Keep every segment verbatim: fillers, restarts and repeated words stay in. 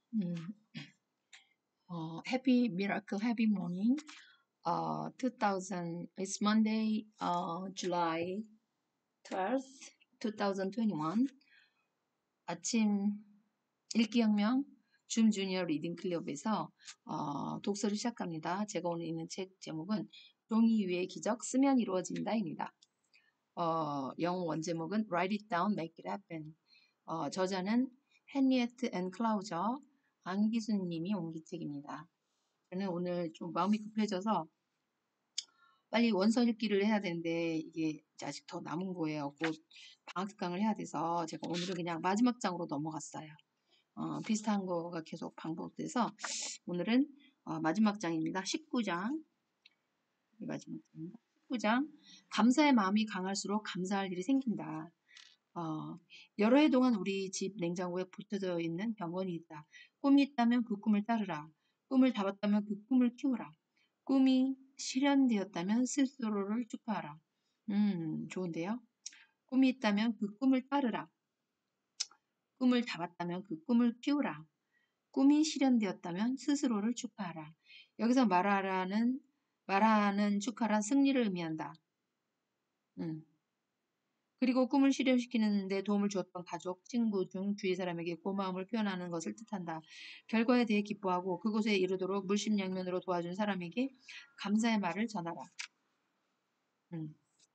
음, 어, Happy Miracle Happy Morning. Uh, two thousand. It's Monday, uh, July twelfth, twenty twenty-one. 아침 읽기혁명 줌 주니어 리딩 클럽에서 어, 독서를 시작합니다. 제가 오늘 읽는 책 제목은 종이 위의 기적 쓰면 이루어진다입니다. 어, 영어 원제목은 Write it down, make it happen. 어, 저자는 헨리에트 앤 클라우저 안기수님이 옮긴 책입니다. 저는 오늘 좀 마음이 급해져서 빨리 원서 읽기를 해야 되는데 이게 아직 더 남은 거예요. 곧 방학 특강을 해야 돼서 제가 오늘은 그냥 마지막 장으로 넘어갔어요. 어, 비슷한 거가 계속 반복돼서 오늘은 어, 마지막 장입니다. 십구 장. 마지막 장입니다. 십구 장. 감사의 마음이 강할수록 감사할 일이 생긴다. 어, 여러 해 동안 우리 집 냉장고에 붙어져 있는 병원이 있다. 꿈이 있다면 그 꿈을 따르라. 꿈을 잡았다면 그 꿈을 키우라. 꿈이 실현되었다면 스스로를 축하하라. 음, 좋은데요? 꿈이 있다면 그 꿈을 따르라. 꿈을 잡았다면 그 꿈을 키우라. 꿈이 실현되었다면 스스로를 축하하라. 여기서 말하라는, 말하는 축하란 승리를 의미한다. 음. 그리고 꿈을 실현시키는 데 도움을 주었던 가족, 친구 중 주위 사람에게 고마움을 표현하는 것을 뜻한다. 결과에 대해 기뻐하고 그곳에 이르도록 물심양면으로 도와준 사람에게 감사의 말을 전하라. 음.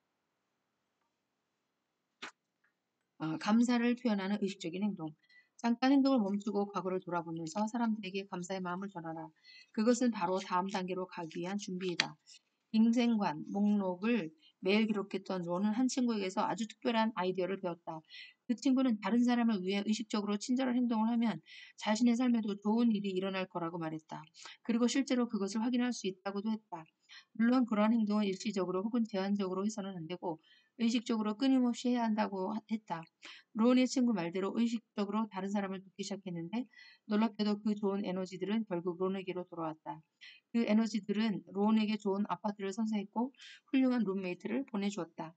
어, 감사를 표현하는 의식적인 행동. 잠깐 행동을 멈추고 과거를 돌아보면서 사람들에게 감사의 마음을 전하라. 그것은 바로 다음 단계로 가기 위한 준비이다. 인생관 목록을 매일 기록했던 론은 한 친구에게서 아주 특별한 아이디어를 배웠다. 그 친구는 다른 사람을 위해 의식적으로 친절한 행동을 하면 자신의 삶에도 좋은 일이 일어날 거라고 말했다. 그리고 실제로 그것을 확인할 수 있다고도 했다. 물론 그러한 행동은 일시적으로 혹은 제한적으로 해서는 안 되고 의식적으로 끊임없이 해야 한다고 했다. 론의 친구 말대로 의식적으로 다른 사람을 돕기 시작했는데 놀랍게도 그 좋은 에너지들은 결국 론에게로 돌아왔다. 그 에너지들은 론에게 좋은 아파트를 선사했고 훌륭한 룸메이트를 보내주었다.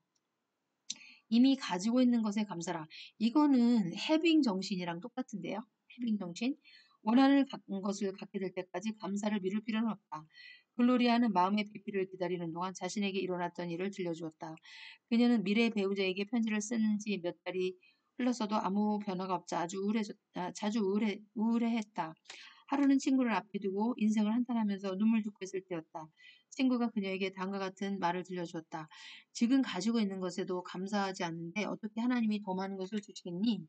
이미 가지고 있는 것에 감사라. 이거는 해빙 정신이랑 똑같은데요. 해빙 정신. 원하는 것을 갖게 될 때까지 감사를 미룰 필요는 없다. 글로리아는 마음의 배필을 기다리는 동안 자신에게 일어났던 일을 들려주었다. 그녀는 미래 배우자에게 편지를 쓴 지 몇 달이 흘렀어도 아무 변화가 없자 아주 우울해졌, 아, 자주 우울해, 우울해했다. 하루는 친구를 앞에 두고 인생을 한탄하면서 눈물 줍고 있을 때였다. 친구가 그녀에게 다음과 같은 말을 들려주었다. 지금 가지고 있는 것에도 감사하지 않는데 어떻게 하나님이 더 많은 것을 주시겠니?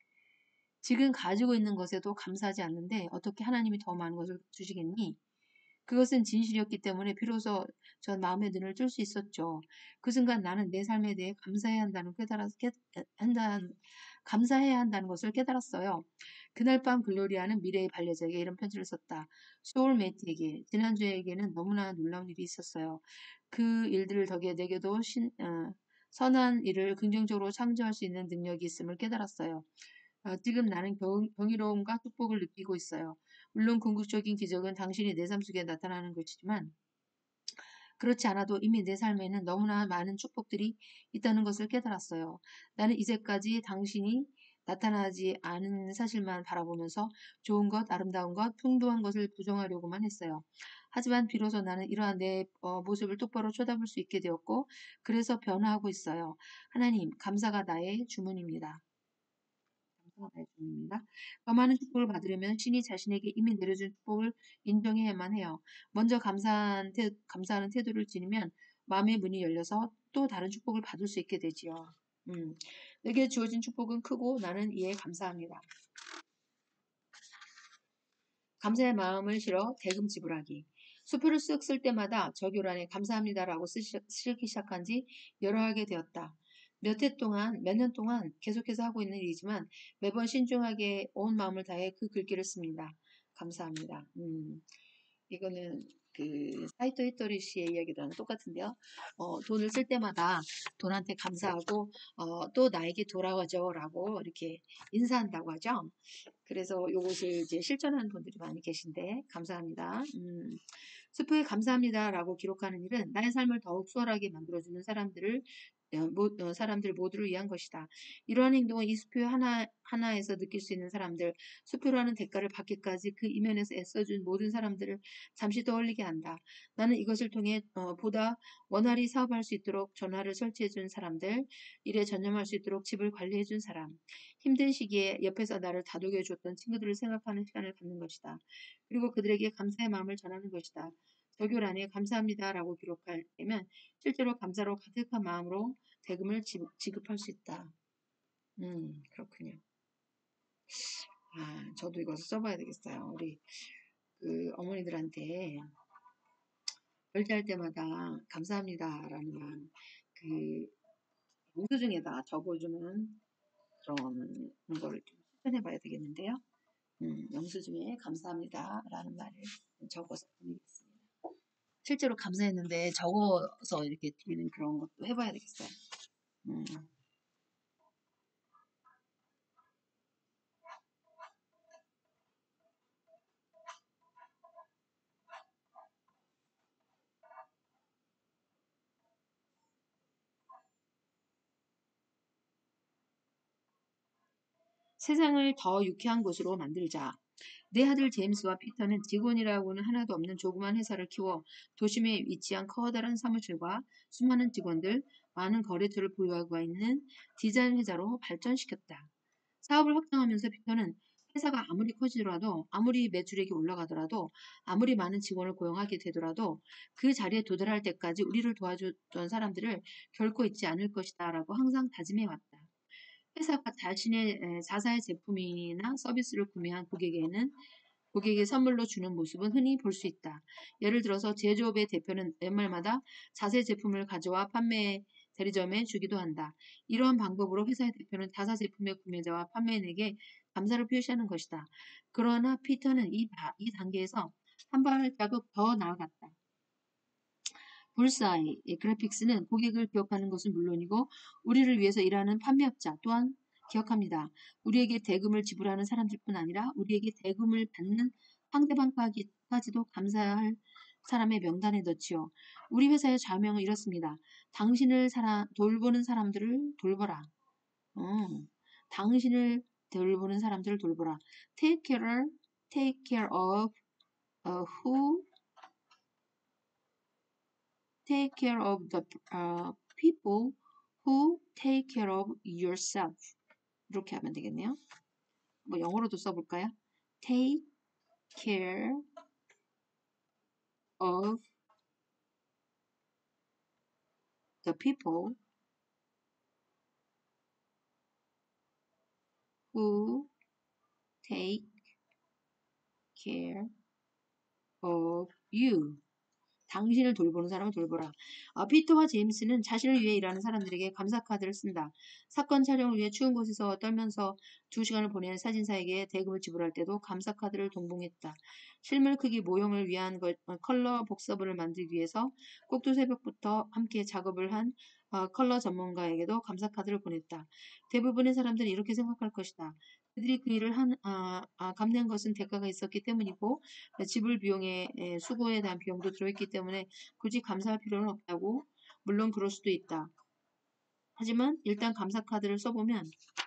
지금 가지고 있는 것에도 감사하지 않는데 어떻게 하나님이 더 많은 것을 주시겠니? 그것은 진실이었기 때문에 비로소 전 마음의 눈을 뜰 수 있었죠. 그 순간 나는 내 삶에 대해 감사해야 한다는 깨달았, 깨, 한다, 감사해야 한다는 것을 깨달았어요. 그날 밤 글로리아는 미래의 반려자에게 이런 편지를 썼다. 소울메이트에게, 지난주에게는 너무나 놀라운 일이 있었어요. 그 일들을 덕에 내게도 신, 어, 선한 일을 긍정적으로 창조할 수 있는 능력이 있음을 깨달았어요. 어, 지금 나는 경, 경이로움과 축복을 느끼고 있어요. 물론 궁극적인 기적은 당신이 내 삶 속에 나타나는 것이지만 그렇지 않아도 이미 내 삶에는 너무나 많은 축복들이 있다는 것을 깨달았어요. 나는 이제까지 당신이 나타나지 않은 사실만 바라보면서 좋은 것, 아름다운 것, 풍부한 것을 부정하려고만 했어요. 하지만 비로소 나는 이러한 내 어, 모습을 똑바로 쳐다볼 수 있게 되었고 그래서 변화하고 있어요. 하나님, 감사가 나의 주문입니다. 감사가 나의 주문입니다. 더 많은 축복을 받으려면 신이 자신에게 이미 내려준 축복을 인정해야만 해요. 먼저 감사한 태, 감사하는 태도를 지니면 마음의 문이 열려서 또 다른 축복을 받을 수 있게 되지요. 음, 내게 주어진 축복은 크고 나는 이에 감사합니다. 감사의 마음을 실어 대금 지불하기. 수표를 쓱 쓸 때마다 저교란에 감사합니다라고 쓰시, 쓰기 시작한 지 여러 하게 되었다. 몇 해 동안, 몇 년 동안 계속해서 하고 있는 일이지만 매번 신중하게 온 마음을 다해 그 글귀를 씁니다. 감사합니다. 음, 이거는 그 사이토 히토리 씨의 이야기랑 똑같은데요. 어, 돈을 쓸 때마다 돈한테 감사하고 어, 또 나에게 돌아와줘라고 이렇게 인사한다고 하죠. 그래서 요것을 이제 실천하는 분들이 많이 계신데 감사합니다. 음, 스프에 감사합니다라고 기록하는 일은 나의 삶을 더욱 수월하게 만들어주는 사람들을 사람들 모두를 위한 것이다. 이러한 행동은 이 수표 하나, 하나에서 느낄 수 있는 사람들, 수표로 하는 대가를 받기까지 그 이면에서 애써준 모든 사람들을 잠시 떠올리게 한다. 나는 이것을 통해 어, 보다 원활히 사업할 수 있도록 전화를 설치해준 사람들, 일에 전념할 수 있도록 집을 관리해준 사람, 힘든 시기에 옆에서 나를 다독여줬던 친구들을 생각하는 시간을 갖는 것이다. 그리고 그들에게 감사의 마음을 전하는 것이다. 절교란에 감사합니다라고 기록할 때면 실제로 감사로 가득한 마음으로 대금을 지급할 수 있다. 음, 그렇군요. 아, 저도 이것을 써봐야 되겠어요. 우리 그 어머니들한테 결제할 때마다 감사합니다라는 말, 그 영수증에다 적어주는 그런 거를 좀 실천해봐야 되겠는데요. 음, 영수증에 감사합니다라는 말을 적어서 보내겠습니다. 실제로 감사했는데 적어서 이렇게 드리는 그런 것도 해봐야 되겠어요. 음. 세상을 더 유쾌한 곳으로 만들자. 내 아들 제임스와 피터는 직원이라고는 하나도 없는 조그만 회사를 키워 도심에 위치한 커다란 사무실과 수많은 직원들, 많은 거래처를 보유하고 있는 디자인 회사로 발전시켰다. 사업을 확장하면서 피터는 회사가 아무리 커지더라도, 아무리 매출액이 올라가더라도, 아무리 많은 직원을 고용하게 되더라도 그 자리에 도달할 때까지 우리를 도와줬던 사람들을 결코 잊지 않을 것이다 라고 항상 다짐해 왔다. 회사가 자신의 자사의 제품이나 서비스를 구매한 고객에게는 고객에게 선물로 주는 모습은 흔히 볼 수 있다. 예를 들어서 제조업의 대표는 연말마다 자사 제품을 가져와 판매 대리점에 주기도 한다. 이러한 방법으로 회사의 대표는 자사 제품의 구매자와 판매인에게 감사를 표시하는 것이다. 그러나 피터는 이, 이 단계에서 한 발자국 더 나아갔다. 불사이 그래픽스는 고객을 기억하는 것은 물론이고 우리를 위해서 일하는 판매업자 또한 기억합니다. 우리에게 대금을 지불하는 사람들뿐 아니라 우리에게 대금을 받는 상대방까지도 감사할 사람의 명단에 넣지요. 우리 회사의 좌명은 이렇습니다. 당신을 살아, 돌보는 사람들을 돌보라. 음, 당신을 돌보는 사람들을 돌보라. Take care, take care of uh, who take care of the uh, people who take care of yourself. 이렇게 하면 되겠네요. 뭐 영어로도 써볼까요? Take care of the people who take care of you. 당신을 돌보는 사람을 돌보라. 어, 피터와 제임스는 자신을 위해 일하는 사람들에게 감사 카드를 쓴다. 사건 촬영을 위해 추운 곳에서 떨면서 두 시간을 보내는 사진사에게 대금을 지불할 때도 감사 카드를 동봉했다. 실물 크기 모형을 위한 것, 어, 컬러 복사본을 만들기 위해서 꼭두 새벽부터 함께 작업을 한 어, 컬러 전문가에게도 감사 카드를 보냈다. 대부분의 사람들은 이렇게 생각할 것이다. 그들이 그 일을 한, 아, 아, 감내한 것은 대가가 있었기 때문이고 지불 비용에 에, 수고에 대한 비용도 들어있기 때문에 굳이 감사할 필요는 없다고. 물론 그럴 수도 있다. 하지만 일단 감사 카드를 써보면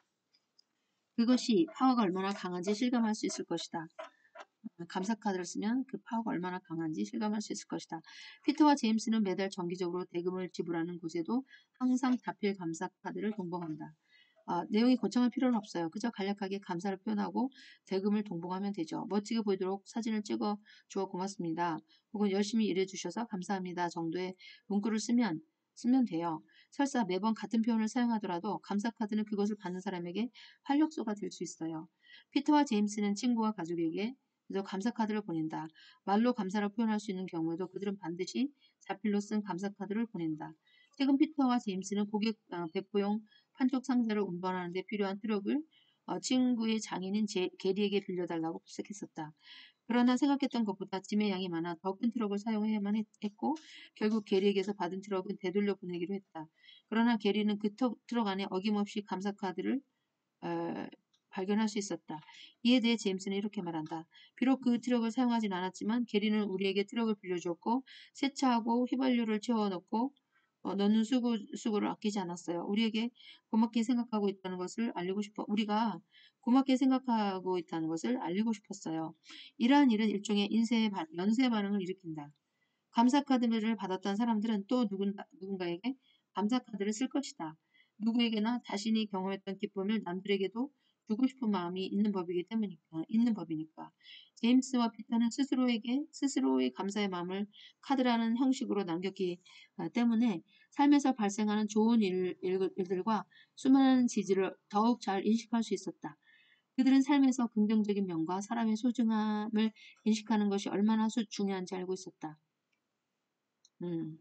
그것이 파워가 얼마나 강한지 실감할 수 있을 것이다. 감사 카드를 쓰면 그 파워가 얼마나 강한지 실감할 수 있을 것이다. 피터와 제임스는 매달 정기적으로 대금을 지불하는 곳에도 항상 자필 감사 카드를 동봉한다. 아, 내용이 거창할 필요는 없어요. 그저 간략하게 감사를 표현하고 대금을 동봉하면 되죠. 멋지게 보이도록 사진을 찍어 주어 고맙습니다. 혹은 열심히 일해 주셔서 감사합니다 정도의 문구를 쓰면 쓰면 돼요. 설사 매번 같은 표현을 사용하더라도 감사 카드는 그것을 받는 사람에게 활력소가 될 수 있어요. 피터와 제임스는 친구와 가족에게 그래서 감사 카드를 보낸다. 말로 감사를 표현할 수 있는 경우에도 그들은 반드시 자필로 쓴 감사 카드를 보낸다. 최근 피터와 제임스는 고객 어, 배포용 판촉 상자를 운반하는 데 필요한 트럭을 어, 친구의 장인인 제, 게리에게 빌려달라고 부탁했었다. 그러나 생각했던 것보다 짐의 양이 많아 더 큰 트럭을 사용해야만 했, 고 결국 게리에게서 받은 트럭은 되돌려 보내기로 했다. 그러나 게리는 그 터, 트럭 안에 어김없이 감사 카드를 어, 발견할 수 있었다. 이에 대해 제임스는 이렇게 말한다. 비록 그 트럭을 사용하진 않았지만 게리는 우리에게 트럭을 빌려줬고 세차하고 휘발유를 채워넣고 어, 너는 수고, 수고를 아끼지 않았어요. 우리에게 고맙게 생각하고 있다는 것을 알리고 싶어. 우리가 고맙게 생각하고 있다는 것을 알리고 싶었어요. 이러한 일은 일종의 인쇄의 반- 연쇄 반응을 일으킨다. 감사 카드를 받았던 사람들은 또 누군, 누군가에게 감사 카드를 쓸 것이다. 누구에게나 자신이 경험했던 기쁨을 남들에게도 주고 싶은 마음이 있는 법이기 때문이니까, 있는 법이니까. 제임스와 피터는 스스로에게 스스로의 감사의 마음을 카드라는 형식으로 남겼기 아, 때문에 삶에서 발생하는 좋은 일, 일, 일들과 수많은 지지를 더욱 잘 인식할 수 있었다. 그들은 삶에서 긍정적인 면과 사람의 소중함을 인식하는 것이 얼마나 수- 중요한지 알고 있었다. 음.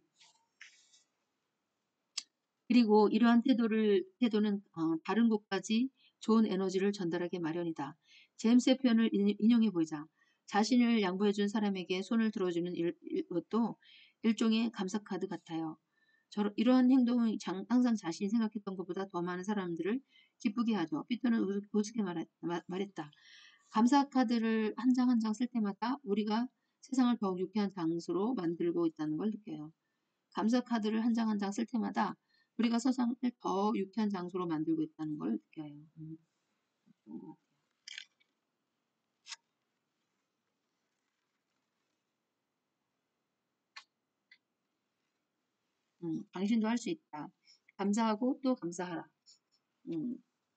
그리고 이러한 태도를, 태도는 어, 다른 곳까지 좋은 에너지를 전달하기 마련이다. 제임스의 표현을 인- 인용해 보자. 자신을 양보해준 사람에게 손을 들어주는 일, 일- 것도 일종의 감사카드 같아요. 저, 이러한 행동은 장- 항상 자신이 생각했던 것보다 더 많은 사람들을 기쁘게 하죠. 피터는 우습- 우습게 말했, 마- 말했다. 감사카드를 한 장 한 장 쓸 때마다 우리가 세상을 더욱 유쾌한 장소로 만들고 있다는 걸 느껴요. 감사 카드를 한 장 한 장 쓸 때마다 우리가 세상을 더 유쾌한 장소로 만들고 있다는 걸 느껴요. 음, 음, 당신도 할 수 있다. 감사하고 또 감사하라. 음,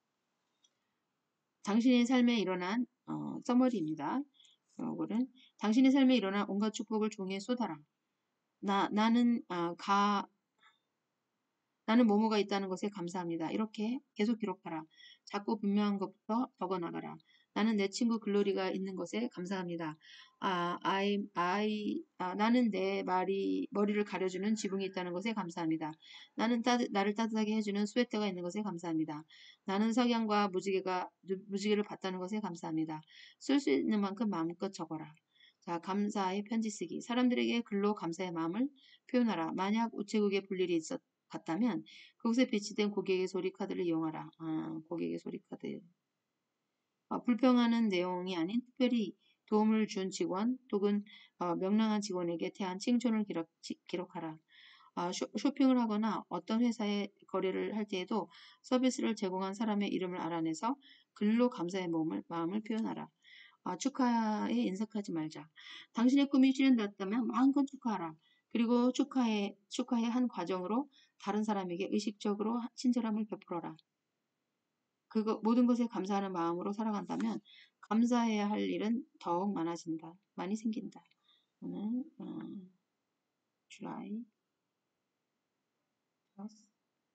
당신의 삶에 일어난 어, 써머리입니다. 이거는 당신의 삶에 일어난 온갖 축복을 종이에 쏟아라. 나 나는 아, 가 나는 뭐뭐가 있다는 것에 감사합니다. 이렇게 계속 기록하라. 작고 분명한 것부터 적어 나가라. 나는 내 친구 글로리가 있는 것에 감사합니다. 아, I, I, 아, 나는 내 말이, 머리를 가려주는 지붕이 있다는 것에 감사합니다. 나는 따뜻, 나를 따뜻하게 해주는 스웨터가 있는 것에 감사합니다. 나는 석양과 무지개가, 무지개를 봤다는 것에 감사합니다. 쓸 수 있는 만큼 마음껏 적어라. 자, 감사의 편지 쓰기. 사람들에게 글로 감사의 마음을 표현하라. 만약 우체국에 볼 일이 있었, 같다면 그곳에 배치된 고객의 소리 카드를 이용하라. 아, 고객의 소리 카드. 아, 불평하는 내용이 아닌 특별히 도움을 준 직원 또는 어, 명랑한 직원에게 대한 칭찬을 기록, 기록하라. 아, 쇼, 쇼핑을 하거나 어떤 회사에 거래를 할 때에도 서비스를 제공한 사람의 이름을 알아내서 글로 감사의 마음을, 마음을 표현하라. 아, 축하에 인색하지 말자. 당신의 꿈이 실현됐다면 마음껏 축하하라. 그리고 축하의, 축하의 한 과정으로 다른 사람에게 의식적으로 친절함을 베풀어라. 그거, 모든 것에 감사하는 마음으로 살아간다면 감사해야 할 일은 더욱 많아진다. 많이 생긴다. 오늘, 어, July first.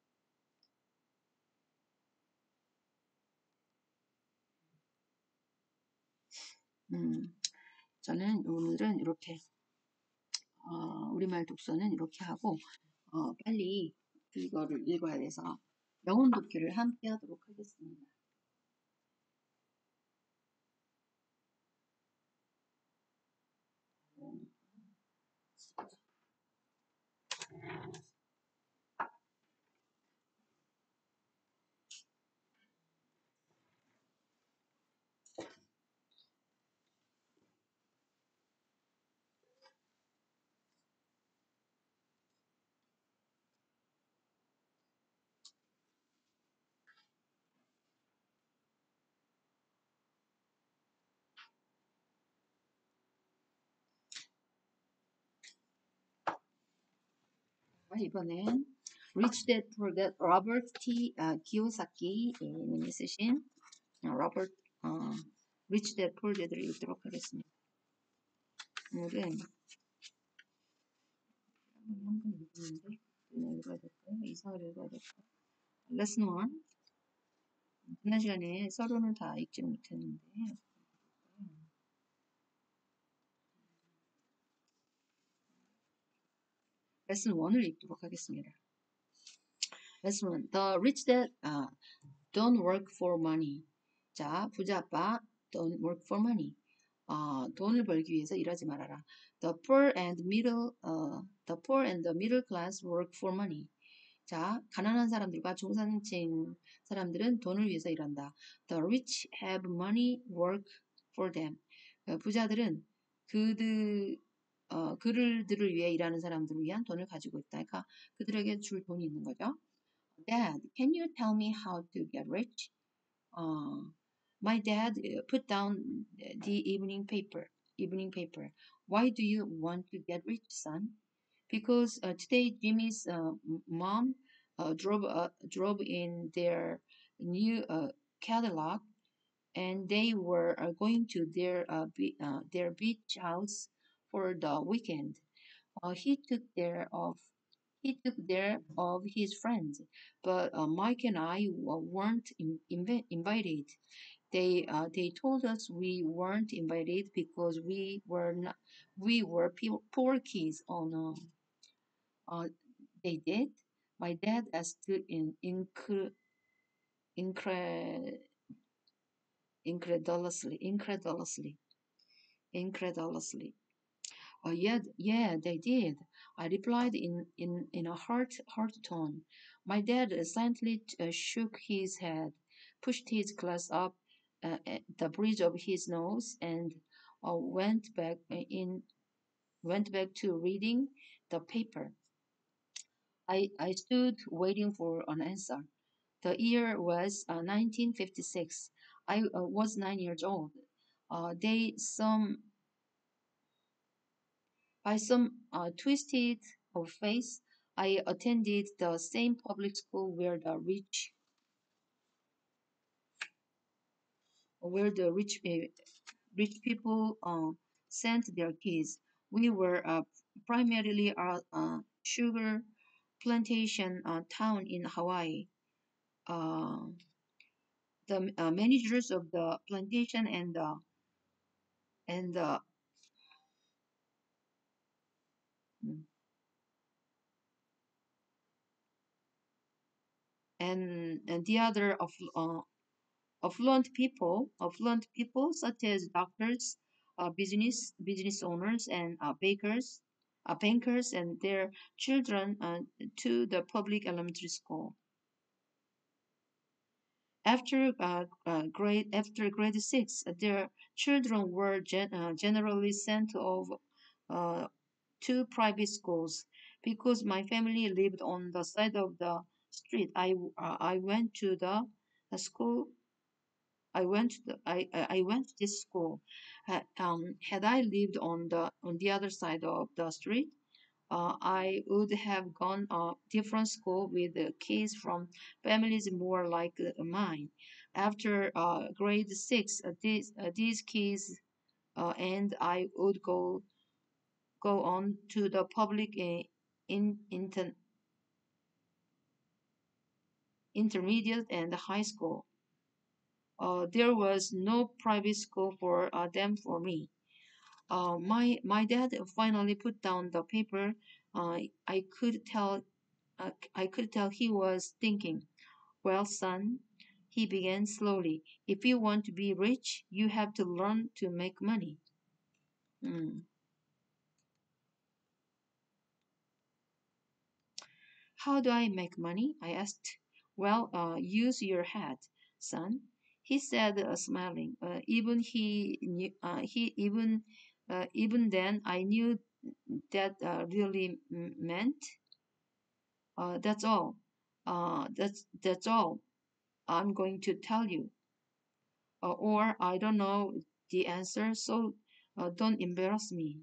음, 저는 오늘은 이렇게, 어, 우리말 독서는 이렇게 하고, 어, 빨리 이거를 읽어야 돼서 영혼 독해를 함께 하도록 하겠습니다. 이번엔 Rich Dad Poor Dad 로버트 T. 아, 기요사키님이 쓰신 어, 로버트 어, Rich Dad Poor Dad를 읽도록 하겠습니다. 오늘은 한번 읽었는데 그냥 읽어야 될까요? 이상을 읽어야 될까요? 레슨 일. 지난 시간에 서론을 다 읽지는 못했는데 레슨 일을 읽도록 하겠습니다. 레슨 일. The rich dad uh, don't work for money. 자, 부자 아빠 don't work for money. 어, 돈을 벌기 위해서 일하지 말아라. The poor and middle, uh, the poor and the middle class work for money. 자, 가난한 사람들과 중산층 사람들은 돈을 위해서 일한다. The rich have money work for them. 어, 부자들은 그들 어, 그들을 위해 일하는 사람들을 위한 돈을 가지고 있다. 그러니까 그들에게 줄 돈이 있는 거죠. Dad, can you tell me how to get rich? Uh, my dad uh, put down the evening paper. Evening paper. Why do you want to get rich, son? Because uh, today Jimmy's uh, m- mom uh, drove uh, drove in their new uh, Cadillac, and they were uh, going to their uh, be- uh, their beach house for the weekend. Uh, he took care of he took care of his friends, but uh, Mike and I w- weren't in, invi- invited. They uh, they told us we weren't invited because we were not we were pe- poor kids. Oh no, uh, they did. My dad stood in incre- incre- incredulously, incredulously, incredulously. Oh, yeah, yeah, they did. I replied in, in, in a hard, hard tone. My dad silently uh, shook his head, pushed his glass up uh, at the bridge of his nose, and uh, went back uh, in went back to reading the paper. I, I stood waiting for an answer. The year was uh, nineteen fifty-six. I uh, was nine years old. Uh, they some By some uh, twisted of fate, I attended the same public school where the rich, where the rich, uh, rich people uh, sent their kids. We were uh, primarily a uh, sugar plantation uh, town in Hawaii. Uh, the uh, managers of the plantation and the and the and, and the other of uh, affluent people, affluent people such as doctors, uh, business business owners, and uh, bakers, uh, bankers, and their children uh, to the public elementary school. After uh, uh, grade after grade six, uh, their children were gen- uh, generally sent off uh, to private schools because my family lived on the side of the street. I uh, I went to the, the school I went to the, I, I I went to this school. Ha- um, had I lived on the on the other side of the street, uh, I would have gone a different school with uh, kids from families more like uh, mine. After uh, grade six, uh, these uh, these kids uh, and I would go go on to the public uh, in, inter, intermediate and high school. Uh, there was no private school for uh, them for me. Uh, my my dad finally put down the paper. Uh, I could tell uh, I could tell he was thinking. Well, son, he began slowly. If you want to be rich, you have to learn to make money. Hmm. How do I make money? I asked. Well, uh, use your head, son. He said, uh, smiling. Uh, even he knew, uh, he even uh, even then I knew that uh, really m- meant. Uh, that's all. Uh, that's that's all I'm going to tell you. Uh, or I don't know the answer, so uh, don't embarrass me.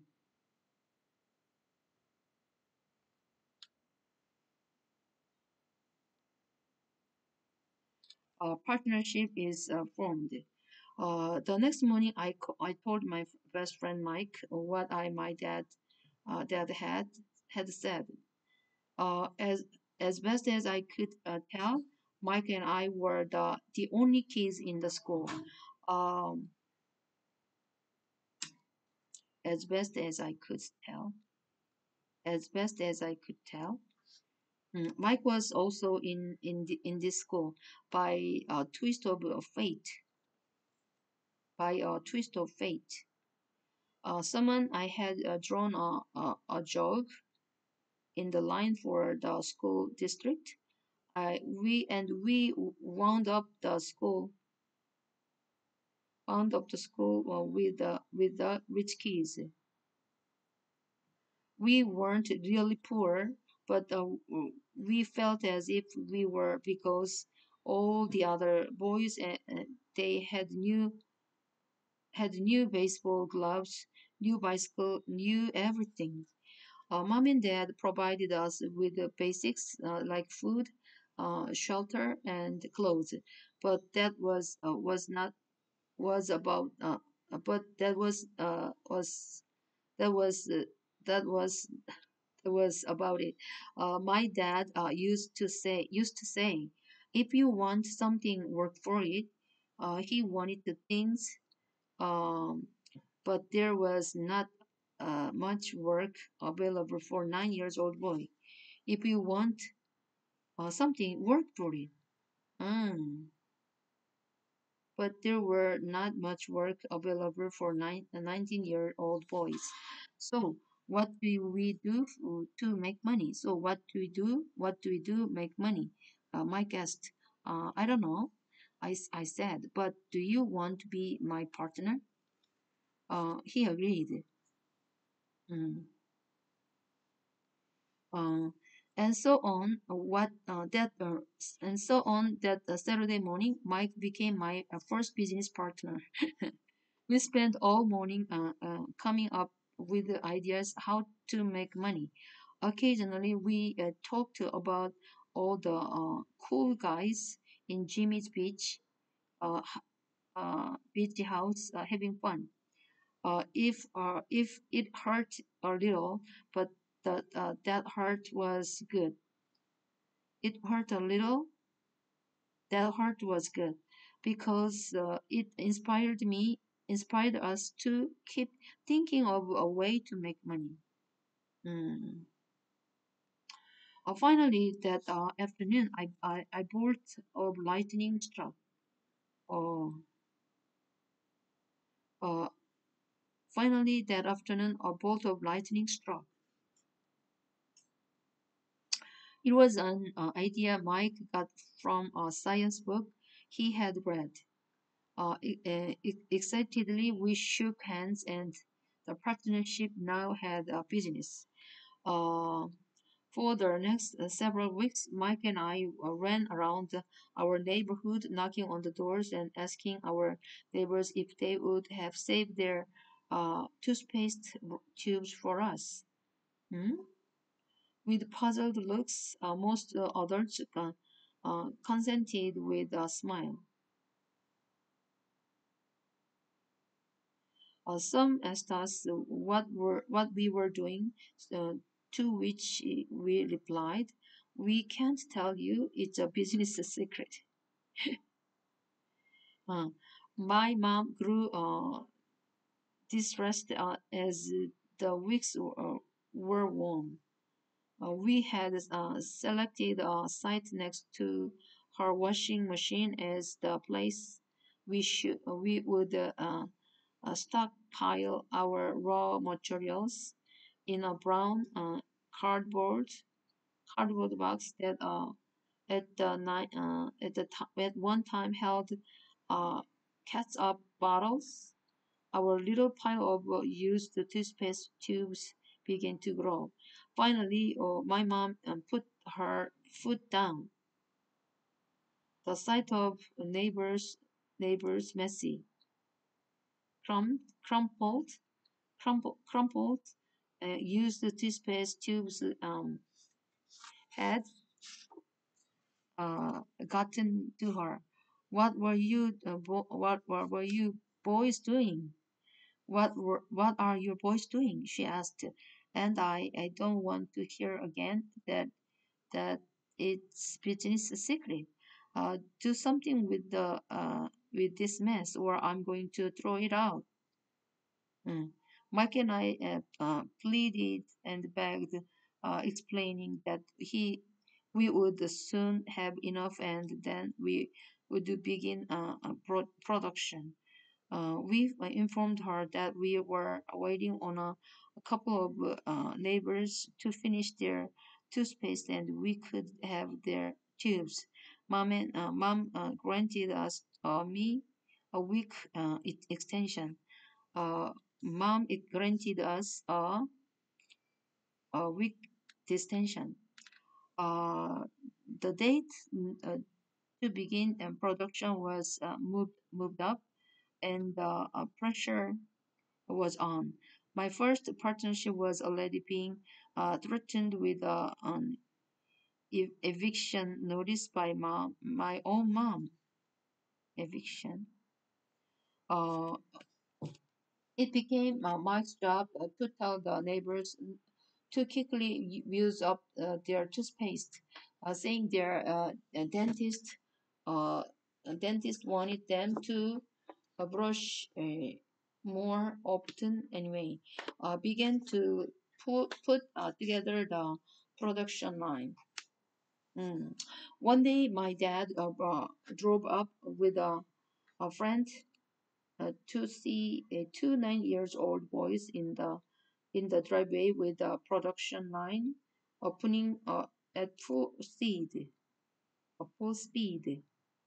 Uh, partnership is uh, formed. Uh, the next morning, I, co- I told my f- best friend Mike what I my dad uh, dad had had said. Uh, as as best as I could uh, tell, Mike and I were the the only kids in the school. Um, as best as I could tell, as best as I could tell. Mm, Mike was also in in the, in this school by a twist of uh, fate. By a twist of fate, uh, someone I had uh, drawn a, a a jog in the line for the school district. I we and we wound up the school wound up the school uh, with the with the rich kids. We weren't really poor, but uh, we felt as if we were because all the other boys uh, uh, they had new had new baseball gloves, new bicycle, new everything. Uh, mom and dad provided us with the basics uh, like food, uh, shelter, and clothes, but that was uh, was not was about uh, uh, but that was uh, was that was uh, that was that was about it. Uh, my dad uh, used to say used to say, if you want something, work for it. Uh, he wanted the things, um, but there was not uh, much work available for nine years old boy. If you want uh, something, work for it. Mm. But there were not much work available for nine, uh, nineteen year old boys. So what do we do f- to make money? So what do we do? What do we do make money? Uh, my guest, uh, I don't know. I, s- I said, but do you want to be my partner? Uh, he agreed. Mm. Uh, and so on. uh, What uh, that uh, s- and so on that uh, Saturday morning, Mike became my uh, first business partner. We spent all morning uh, uh, coming up with the ideas how to make money. Occasionally, we uh, talked about all the uh, cool guys in Jimmy's beach, uh, h- uh, beach house, uh, having fun. Uh, if uh, if it hurt a little, but that uh, that hurt was good. It hurt a little. That hurt was good because uh, it inspired me, inspired us to keep thinking of a way to make money. Mm. Uh, finally, that uh, afternoon, I, I, I bought a lightning struck. Oh, uh, finally, that afternoon, a bolt of lightning struck. It was an uh, idea Mike got from a science book he had read. Uh, e- uh, e- excitedly, we shook hands, and the partnership now had a business. Uh, for the next uh, several weeks, Mike and I uh, ran around our neighborhood, knocking on the doors and asking our neighbors if they would have saved their uh, toothpaste tubes for us. Hmm? With puzzled looks, uh, most uh, adults uh, uh, consented with a smile. Uh, some asked us uh, what were what we were doing, uh, to which we replied, "We can't tell you; it's a business secret." Uh, my mom grew uh, distressed uh, as the weeks uh, were warm. Uh, we had uh, selected a site next to her washing machine as the place we should we would uh, uh, stockpile our raw materials in a brown uh, cardboard cardboard box that uh, at the night uh, at the ti at one time held uh, catsup bottles. Our little pile of uh, used toothpaste tubes began to grow. Finally, uh, my mom um, put her foot down. The sight of neighbors neighbors messy, crum, crumpled, crumpled, crumpled, uh, used toothpaste tubes um, had uh, gotten to her. What were you? Uh, bo- what, what were you boys doing? What were, what are your boys doing? She asked, and I, I don't want to hear again that that it's business secret. Uh, do something with the uh, with this mess, or I'm going to throw it out. Mm. Mike and I uh, uh, pleaded and begged, uh, explaining that he we would soon have enough, and then we would begin uh, a pro- production. Uh, we uh, informed her that we were waiting on a, a couple of uh, neighbors to finish their toothpaste and we could have their tubes. Mom, and, uh, Mom uh, granted us, uh, me, a week uh, e- extension. Uh, Mom it granted us a a week distension. Uh, the date mm, uh, to begin uh, production was uh, moved moved up, and the uh, pressure was on. My first partnership was already being uh, threatened with uh, an ev- eviction notice by mom, my own mom. Eviction. Uh, it became uh, Mike's job uh, to tell the neighbors to quickly use up uh, their toothpaste, uh, saying their uh, dentist uh, dentist wanted them to uh, brush uh, more often anyway. Uh, began to put, put uh, together the production line. Mm. One day, my dad uh, uh, drove up with a, a friend uh, to see uh, two nine years old boys in the in the driveway with the production line opening uh, at full speed. Uh, full speed.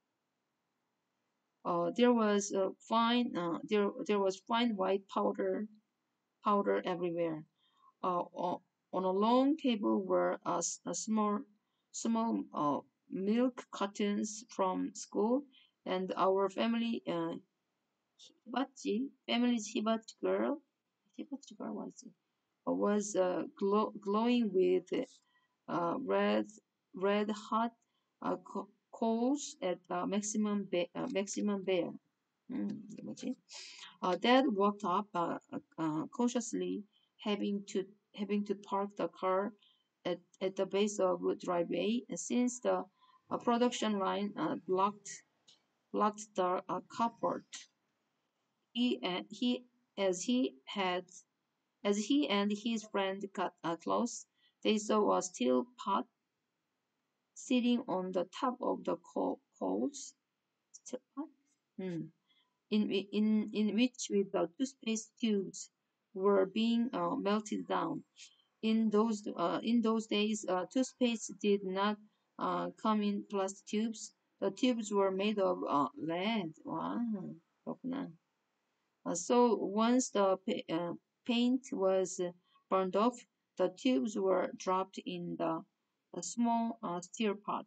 Uh, there was a fine uh, there there was fine white powder powder everywhere. Uh, o- on a long table were a, s- a small small uh, milk cartons from school, and our family uh, hibachi family's hibachi girl hibachi girl was it? Uh, was uh, glow, glowing with uh, red red hot uh, co- coals at uh, maximum ba- uh, maximum bear. 음, 이게 뭐지? Uh, Dad walked up uh, uh, cautiously, having to having to park the car at, at the base of the driveway since the uh, production line uh, blocked blocked the uh, carport. He and he as he had as he and his friend got uh, close, they saw a steel pot sitting on the top of the coal, coals. Steel pot? Hmm. in, whi- in, in which with the toothpaste tubes were being uh, melted down. In those uh, in those days, uh, toothpaste did not uh, come in plastic tubes. The tubes were made of uh, lead. Wow, 그렇구나. Uh, so once the pa- uh, paint was uh, burned off, the tubes were dropped in the a small uh, steel pot.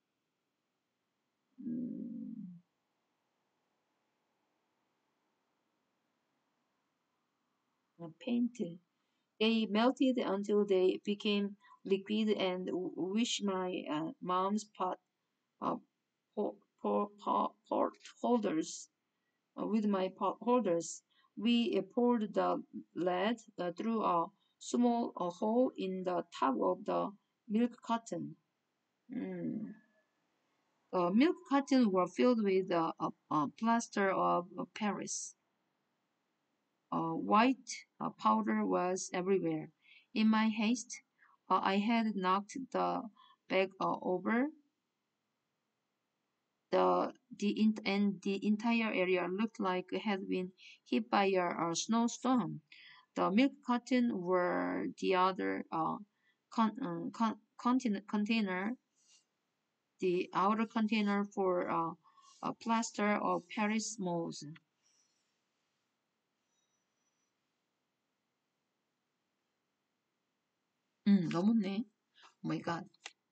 Mm, uh, paint. They melted until they became liquid and w- which my uh, mom's pot uh, pot, pot, pot, pot holders uh, with my pot holders. We uh, poured the lead uh, through a small uh, hole in the top of the milk carton. Mm. The milk cartons were filled with uh, a, a plaster of uh, Paris. Uh, white uh, powder was everywhere. In my haste, uh, I had knocked the bag uh, over. The the in, and the entire area looked like it had been hit by a, a snowstorm. The milk carton were the other uh, con, uh, con, contain, container, the outer container for uh, a plaster of Paris molds. 음, 너무네. 오 마이 갓.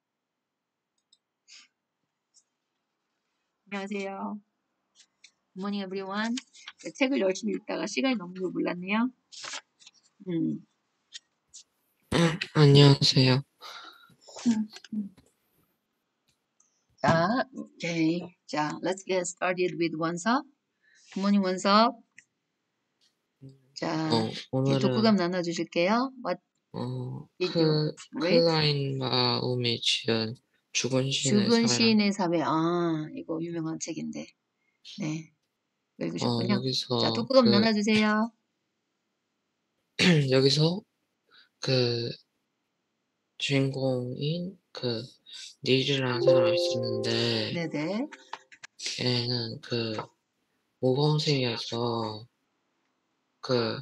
안녕하세요. 굿모닝 에브리원. 책을 열심히 읽다가 시간이 넘는 걸 몰랐네요. 음. 아, 안녕하세요. 음, 음. 자, 오케이. 자, let's get started with 원서. 굿모닝 원서. 자, 어, 이제 오늘은 독후감 나눠주실게요. What 어, did you 크, read? 클라인 마움이 지은 죽은 신의 죽은 사랑. 시인의 사회. 아, 이거 유명한 책인데. 네, 어, 읽으셨군요. 자, 여기서 독후감 그 나눠주세요. 여기서 그 주인공인 그 닐이라는 사람이 있었는데 네네. 걔는 그 모범생이어서 그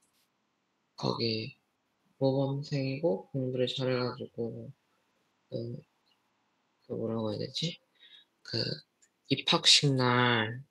거기 모범생이고 공부를 잘해가지고 그, 그 뭐라고 해야 되지? 그 입학식 날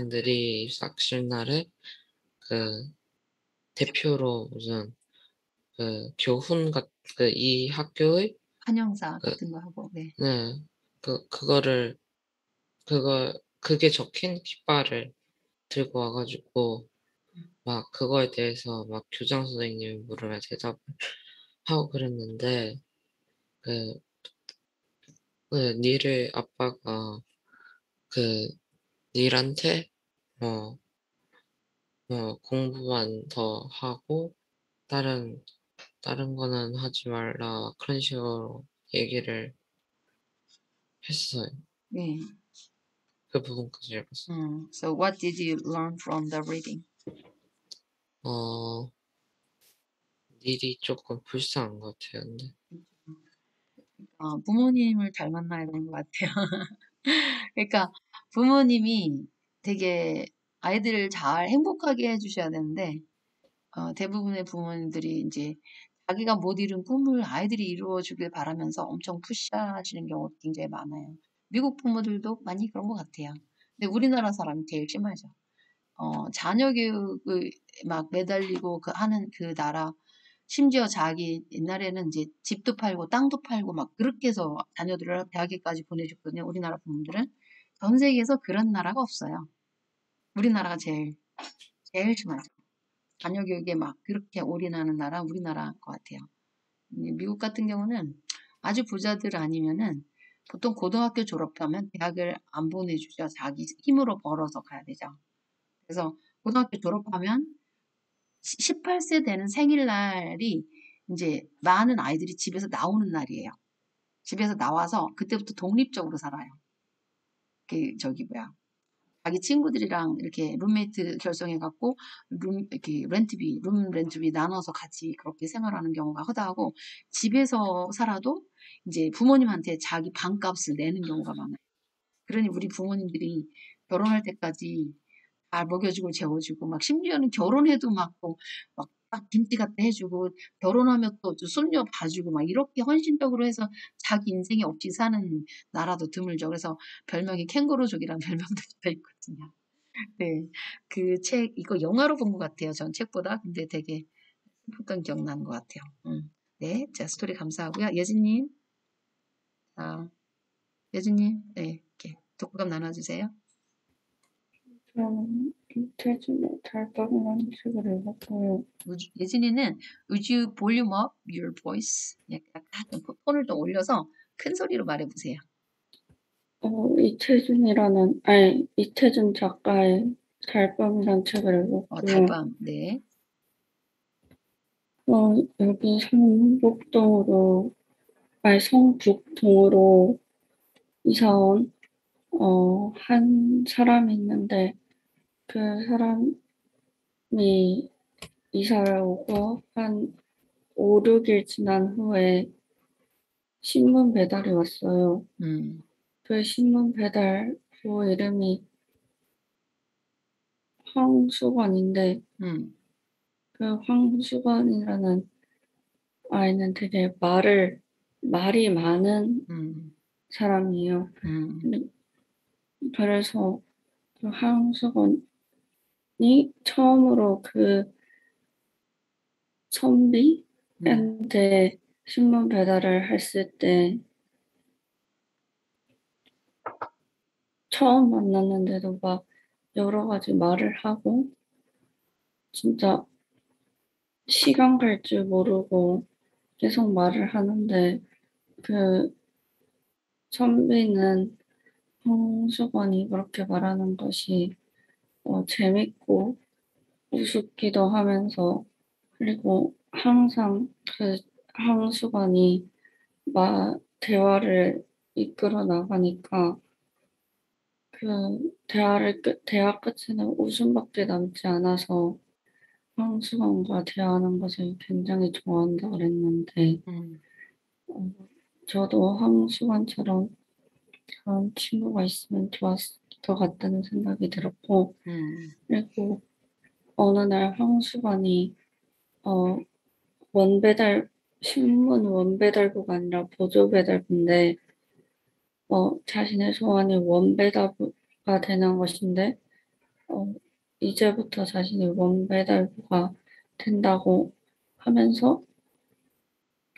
신입생들이 입학식 날에 그 대표로 무슨 그 교훈 같 그 이 학교의 한영사 그 같은 거 하고. 네. 네. 그 그거를 그거 그게 적힌 깃발을 들고 와 가지고 음. 막 그거에 대해서 막 교장 선생님이 물으면 대답을 하고 그랬는데 그 그 닐의 아빠가 그 닐한테 뭐 뭐 "공부만 더 하고 다른 다른 거는 하지 말라." 그런 식으로 얘기를 했어요. 네. 그 부분까지 읽었어요. 음. So what did you learn from the reading? 어 닐이 쪼끔 불쌍한 것 같아요 근데. 어 부모님을 잘 만나야 되는 것 같아요. 그러니까 부모님이 되게 아이들을 잘 행복하게 해 주셔야 되는데 어 대부분의 부모님들이 인제 자기가 못 이룬 꿈을 아이들이 이루어 주길 바라면서 엄청 푸시하시는 경우도 굉장히 많아요. 미국 부모들도 많이 그런 것 같아요. 근데 우리나라 사람이 제일 심하죠. 어 자녀 교육을 막 매달리고 그 하는 그 나라 심지어 자기 옛날에는 인제 집도 팔고 땅도 팔고 막 그렇게 해서 자녀들을 대학에까지 보내줬거든요, 우리나라 부모들은. 전 세계에서 그런 나라가 없어요. 우리나라가 제일, 제일 심하죠. 자녀 교육에 막 그렇게 올인하는 나라는 우리나라인 것 같아요. 음 미국 같은 경우는 아주 부자들 아니면은 보통 고등학교 졸업하면 대학을 안 보내주죠. 자기 힘으로 벌어서 가야 되죠. 그래서 고등학교 졸업하면 시 십팔 세 되는 생일날이 인제 많은 아이들이 집에서 나오는 날이에요. 집에서 나와서 그때부터 독립적으로 살아요. 그 저기 뭐야 자기 친구들이랑 이렇게 룸메이트 결성해 갖고 룸 이렇게 렌트비 룸 렌트비 나눠서 같이 그렇게 생활하는 경우가 허다하고 집에서 살아도 인제 부모님한테 자기 방값을 내는 경우가 많아요. 그러니 우리 부모님들이 결혼할 때까지 잘 먹여 주고 재워 주고 막 심지어는 결혼해도 막 또 막 딱 김치 갖다 해 주고 결혼하면 또 저 손녀 봐 주고 막 이렇게 헌신적으로 해서 자기 인생이 없이 사는 나라도 드물죠. 그래서 별명이 캥거루족이라는 별명도 붙어 있거든요. 네. 그 책 이거 영화로 본 것 같아요, 전 책보다. 근데 되게 슬펐던 기억 나는 것 같아요. 음. 네. 자 스토리 감사하고요. 예진님. 자 예진님. 네. 이렇게 독후감 나눠 주세요. 저는 이태준의 달밤이라는 책을 읽었고요. would you 예진이는 would you volume up your voice? 약간 좀 톤을 더 올려서 큰 소리로 말해 보세요. 어 이태준이라는 아니 이태준 작가의 달밤이란 책을 어 읽었고요. 달밤. 네. 어 여기 성북동으로 아니 성북동으로 이사 온 어 한 사람이 있는데 그 사람이 이사를 오고 한 오륙 일 지난 후에 신문 배달이 왔어요. 음. 그 신문 배달부 이름이 황수건인데 음. 그 황수건이라는 아이는 되게 말을 말이 많은 음. 사람이에요. 음. 근데 그래서 그 황수건이 처음으로 그 음. 선비한테 신문 배달을 했을 때 처음 만났는데도 막 여러 가지 말을 하고 진짜 시간 갈 줄 모르고 계속 말을 하는데 그 선비는 황수건이 그렇게 말하는 것이 어 재밌고 우습기도 하면서 그리고 항상 그 황수건이 마 대화를 이끌어 나가니까 그 대화를 끝 대화 끝에는 웃음밖에 남지 않아서 황수건과 대화하는 것을 굉장히 좋아한다 그랬는데 음. 어 저도 황수건처럼 그런 친구가 있으면 좋았을 것 같다는 생각이 들었고 음. 그리고 어느 날 황수건이 어 원배달 신문 원배달부가 아니라 보조배달부인데 어 자신의 소원이 원배달부가 되는 것인데 어 이제부터 자신이 원배달부가 된다고 하면서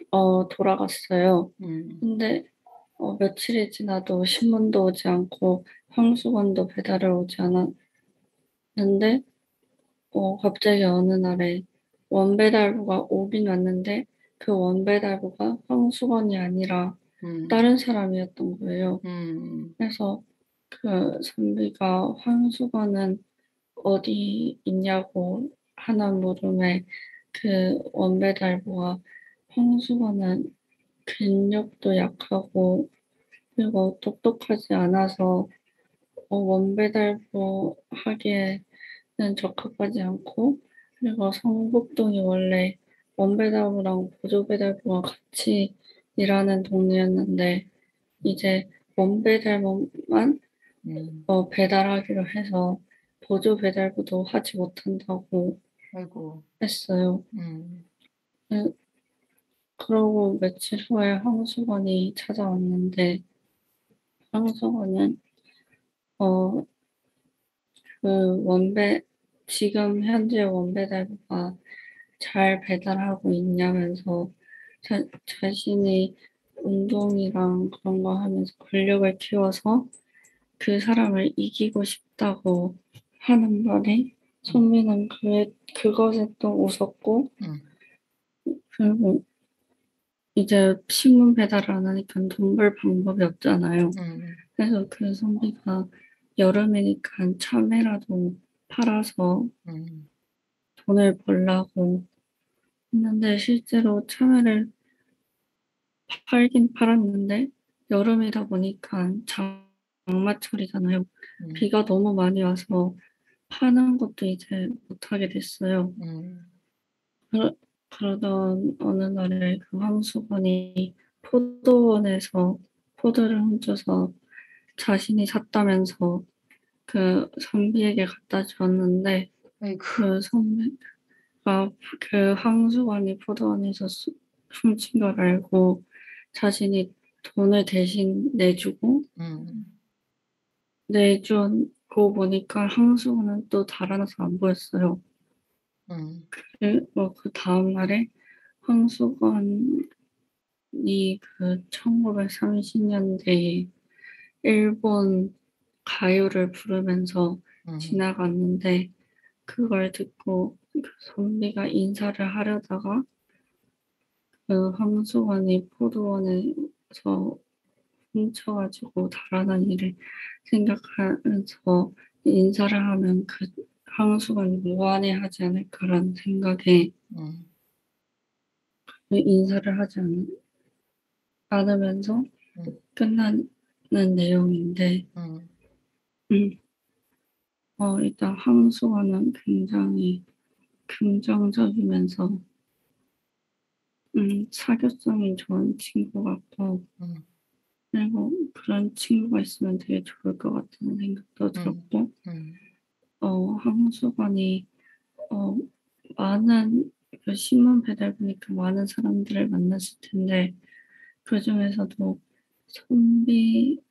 어, 돌아갔어요. 음, 근데 어, 며칠이 지나도 신문도 오지 않고 황수건도 배달을 오지 않았는데 어, 갑자기 어느 날에 원배달부가 오긴 왔는데 그 원배달부가 황수건이 아니라 음, 다른 사람이었던 거예요. 음, 그래서 그 선비가 황수건은 어디 있냐고 하는 물음에 그 원배달부가 황수건은 근력도 약하고 그리고 똑똑하지 않아서 어, 원배달부 하기에는 적합하지 않고 그리고 성북동이 원래 원배달부랑 보조배달부가 같이 일하는 동네였는데 이제 원배달부만 음. 어, 배달하기로 해서 보조배달부도 하지 못한다고 아이고, 했어요. 음, 그- 그러고 며칠 후에 황수건이 찾아왔는데 황수건은 어, 그 원배 지금 현재 원배달부가 잘 배달하고 있냐면서 자, 자신이 운동이랑 그런 거 하면서 근력을 키워서 그 사람을 이기고 싶다고 하는 말에 음, 선미는 그, 그것에 또 웃었고 음, 그리고 이제 신문 배달을 안 하니까 돈 벌 방법이 없잖아요. 음, 그래서 그 선비가 여름이니까 참외라도 팔아서 음, 돈을 벌라고 했는데 실제로 참외를 팔긴 팔았는데 여름이다 보니까 장마철이잖아요. 음, 비가 너무 많이 와서 파는 것도 이제 못하게 됐어요. 음, 그러, 그러던 어느 날에 그 황수건이 포도원에서 포도를 훔쳐서 자신이 샀다면서 그 선비에게 갖다 주었는데 아이고, 그 선비가 그 황수건이 포도원에서 수- 훔친 걸 알고 자신이 돈을 대신 내주고 음, 내주고 보니까 황수건은 또 달아나서 안 보였어요. 음, 그리고 그 다음 날에 황수건이 그 천구백삼십 년대에 일본 가요를 부르면서 음, 지나갔는데 그걸 듣고 그 선비가 인사를 하려다가 그 황수건이 포도원에서 훔쳐가지고 달아난 일을 생각하면서 인사를 하면 그 황수건이 무안해하지 않을까라는 생각에 음, 그 인사를 하지 않, 않으면서 음, 끝나는 내용인데 음, 음, 어, 일단 황수건은 굉장히 긍정적이면서 음, 사교성이 좋은 친구 같고 음, 그리고 그런 친구가 있으면 되게 좋을 것 같다는 생각도 음, 들었고 음, 어, 황수건이 어, 많은 그 신문 배달 보니까 많은 사람들을 만났을 텐데 그중에서도 선비를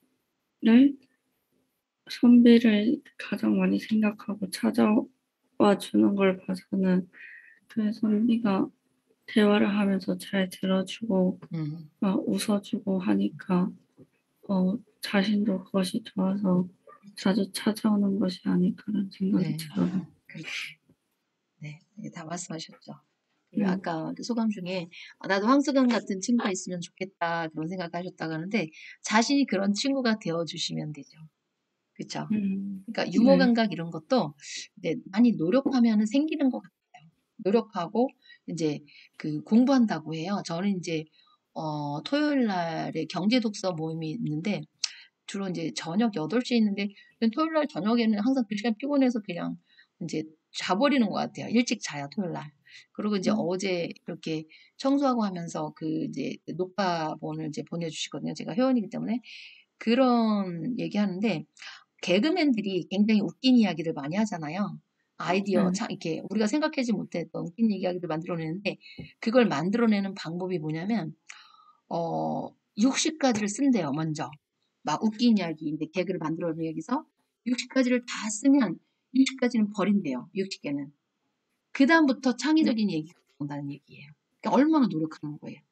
선비를 가장 많이 생각하고 찾아와 주는 걸 봐서는 그 선비가 대화를 하면서 잘 들어주고 음. 막 웃어주고 하니까 어, 자신도 그것이 좋아서 자주 찾아오는 것이 아닐까라는 생각이 네, 들어요. 그렇죠. 네, 이게 다 말씀하셨죠. 그리고 음, 아까 그 소감 중에 아, 나도 황수경 같은 친구가 있으면 좋겠다 그런 생각하셨다고 하는데 자신이 그런 친구가 되어주시면 되죠. 그렇죠. 음, 그러니까 유머 네, 감각 이런 것도 이제 많이 노력하면 생기는 것 같아요. 노력하고 이제 그 공부한다고 해요. 저는 이제 어, 토요일 날에 경제 독서 모임이 있는데 주로 이제 저녁 여덟 시에 있는데 토요일 날 저녁에는 항상 그 시간 피곤해서 그냥 이제 자버리는 것 같아요. 일찍 자요, 토요일 날. 그리고 이제 음, 어제 이렇게 청소하고 하면서 그 이제 녹화본을 이제 보내주시거든요. 제가 회원이기 때문에 그런 얘기하는데 개그맨들이 굉장히 웃긴 이야기를 많이 하잖아요. 아이디어, 네, 참, 이렇게 우리가 생각하지 못했던 웃긴 이야기를 만들어내는데 그걸 만들어내는 방법이 뭐냐면, 어, 육십 가지를 쓴대요, 먼저. 막 웃긴 이야기인데 개그를 만들어내기 위해서 육십 가지를 다 쓰면 육십 가지는 버린대요, 육십 개는. 그 다음부터 음, 창의적인 얘기가 나온다는 얘기예요. 그러니까 얼마나 노력하는 거예요.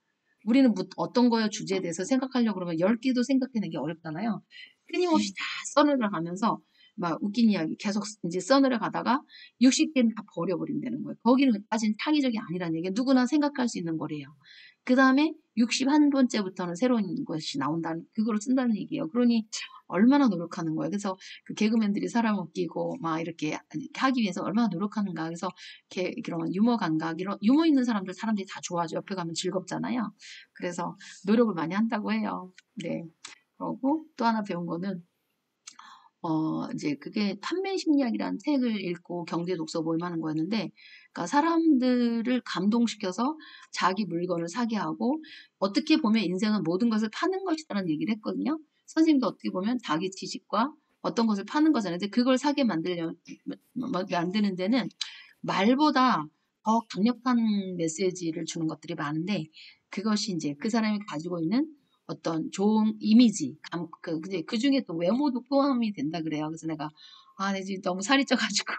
우리는 뭐 어떤 거에 주제에 대해서 생각하려고 그러면 열 개도 생각해내기 어렵잖아요. 끊임없이 다 써내려 가면서 막 웃긴 이야기 계속 이제 써내려 가다가 육십 개는 다 버려버린다는 거예요. 거기는까지는 창의적이 아니라는 얘기 누구나 생각할 수 있는 거래요. 그 다음에 육십일 번째부터는 새로운 것이 나온다는, 그거를 쓴다는 얘기예요. 그러니 얼마나 노력하는 거예요. 그래서 그 개그맨들이 사람 웃기고 막 이렇게 하기 위해서 얼마나 노력하는가. 그래서 이렇게 그런 유머 감각, 이런 유머 있는 사람들 사람들이 다 좋아하죠. 옆에 가면 즐겁잖아요. 그래서 노력을 많이 한다고 해요. 네. 그러고 또 하나 배운 거는 어, 이제 그게 판매심리학이라는 책을 읽고 경제 독서 모임하는 거였는데, 그러니까 사람들을 감동시켜서 자기 물건을 사게 하고, 어떻게 보면 인생은 모든 것을 파는 것이라는 얘기를 했거든요. 선생님도 어떻게 보면 자기 지식과 어떤 것을 파는 거잖아요. 근데 그걸 사게 만들려, 만드는 데는 말보다 더 강력한 메시지를 주는 것들이 많은데, 그것이 이제 그 사람이 가지고 있는 어떤 좋은 이미지, 감, 그, 근데 그 중에 또 외모도 포함이 된다 그래요. 그래서 내가, 아, 내 지금 너무 살이 쪄가지고,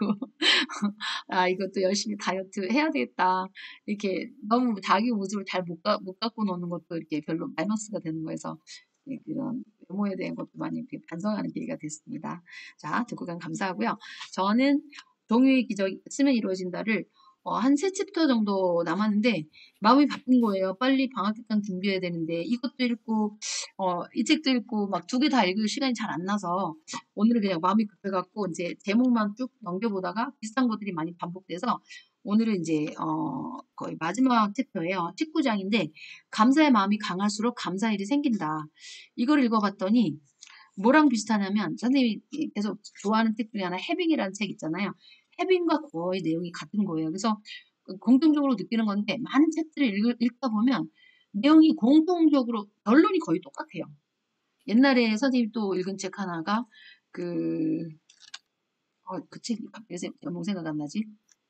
아, 이것도 열심히 다이어트 해야 되겠다. 이렇게 너무 자기 모습을 잘 못 못 갖고 노는 것도 이렇게 별로 마이너스가 되는 거여서, 네, 그런 외모에 대한 것도 많이 이렇게 반성하는 계기가 됐습니다. 자, 듣고 간 감사하고요. 저는 동요의 기적 쓰면 이루어진다를 어, 한 세 챕터 정도 남았는데 마음이 바쁜 거예요. 빨리 방학 기간 준비해야 되는데 이것도 읽고 어, 이 책도 읽고 막 두 개 다 읽을 시간이 잘 안 나서 오늘은 그냥 마음이 급해갖고 이제 제목만 쭉 넘겨보다가 비슷한 것들이 많이 반복돼서 오늘은 이제 어, 거의 마지막 챕터예요. 십구 장인데 감사의 마음이 강할수록 감사의 일이 생긴다. 이걸 읽어봤더니 뭐랑 비슷하냐면 선생님이 계속 좋아하는 책 중에 하나 해빙이라는 책 있잖아요. 해빙과 거의 내용이 같은 거예요. 그래서 공통적으로 느끼는 건데 많은 책들을 읽, 읽다 보면 내용이 공통적으로 결론이 거의 똑같아요. 옛날에 선생님이 또 읽은 책 하나가 그, 어, 그 책이 갑자기 제목 생각 안 나지?